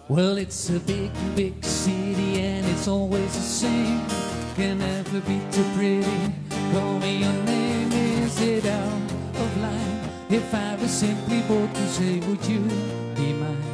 Well, it's a big, big city and it's always the same. Can never be too pretty. Call me your name, is it out of line? If I was simply bored to say, would you be mine?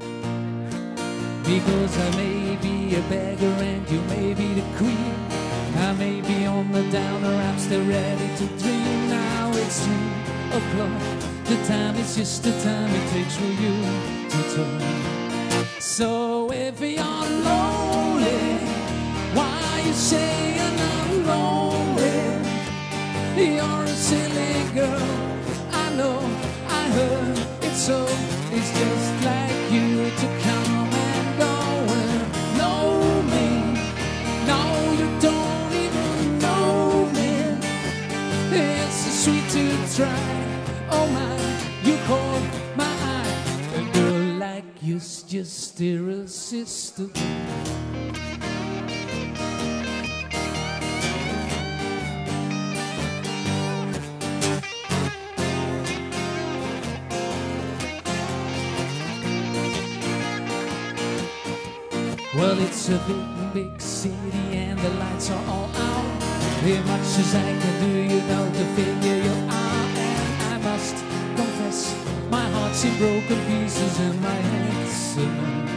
Because I may be a beggar and you may be the queen. I may be on the downer, I'm still ready to dream. Now it's 3 o'clock. The time is just the time it takes for you to talk. So if you're lonely, why you say you're not lonely? You're a silly girl, I know, I heard it so. It's just like you to come and go and know me. No, you don't even know me. It's so sweet to try. Oh my, you caught my eye. A girl like you's just irresistible. Well, it's a big, big city and the lights are all out. As much as I can do, you know, to figure you out. And I must confess, my heart's in broken pieces and my head's a mess.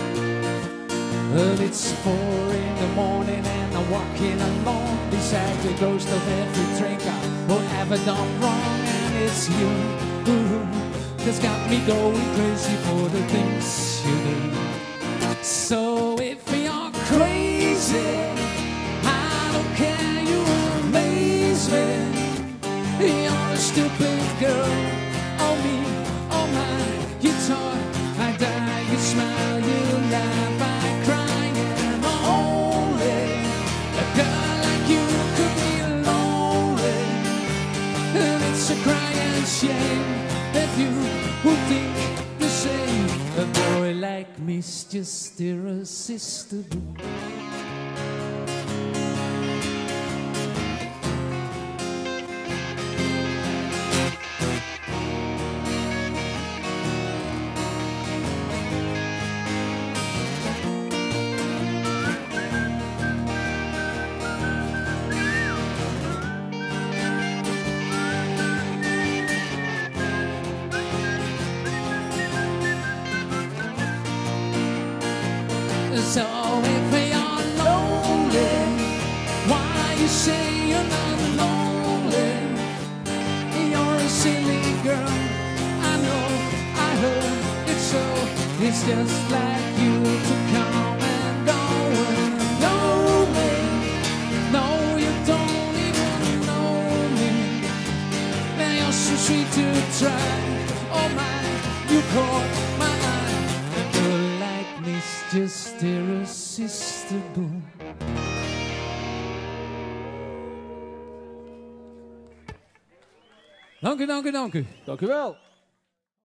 Well, it's 4 in the morning and I'm walking along beside the ghost of every drink I've ever done wrong. And it's you that's got me going crazy for the things you do. So if you're crazy, I don't care, you amaze me. You're a stupid girl, oh me, oh my. You talk, I die, you smile, you laugh, I cry. And only a girl like you could be lonely. And it's a crying shame that you would think the same. A boy like me's just irresistible. So if you're lonely, why you say you're not lonely? You're a silly girl, I know, I heard it so. It's just like you to come and go and know me. No, you don't even know me. Now you're so sweet to try. Oh my, you caught my eye. It's just irresistible. Dank u, dank u, dank u. Dank u wel.